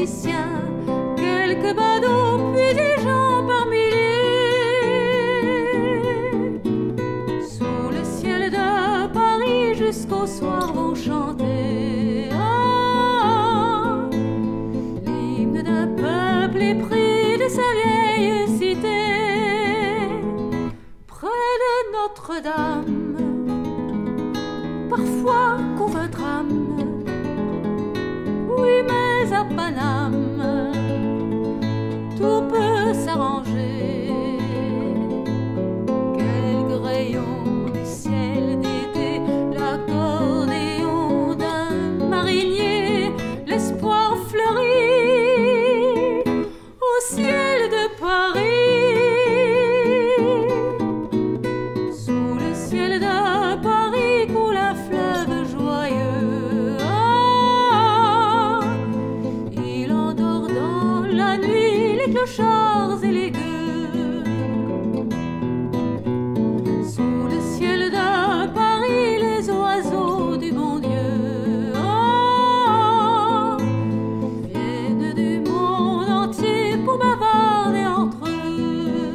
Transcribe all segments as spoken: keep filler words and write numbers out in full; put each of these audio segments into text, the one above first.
musiciens, quelques badauds, puis des gens par milliers. Sous le ciel de Paris jusqu'au soir vont chanter ah, l'hymne d'un peuple épris de sa vieille cité. Près de Notre-Dame, parfois couvre un tram, oui mais à Paname, tout peut s'arranger. Quelques rayons du ciel d'été, l'accordéon d'un marinier, l'espoir fleurit au ciel de Paris. Sous le ciel de Paris coule un fleuve joyeux ah, il endort dans la nuit les clochards et les gueux. Sous le ciel de Paris les oiseaux du bon Dieu ah, viennent du monde entier pour bavarder entre eux.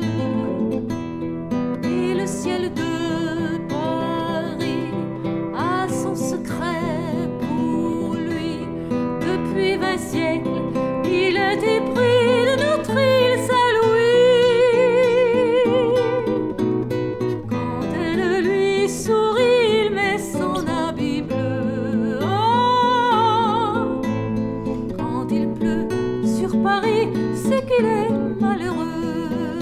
Et le ciel de Paris a son secret pour lui. Depuis vingt siècles, il est épris de notre île Saint-Louis. Quand elle lui sourit, il met son habit bleu. Oh, quand il pleut sur Paris, c'est qu'il est malheureux.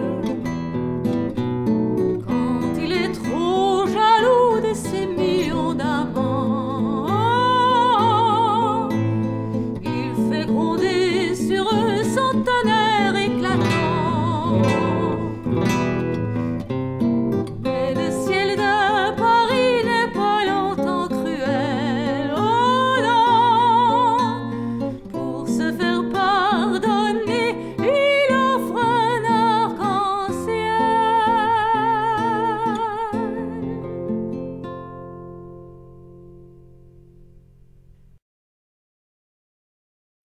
Quand il est trop jaloux de ses millions d'amants, oh, il fait gronder sur eux son tonnerre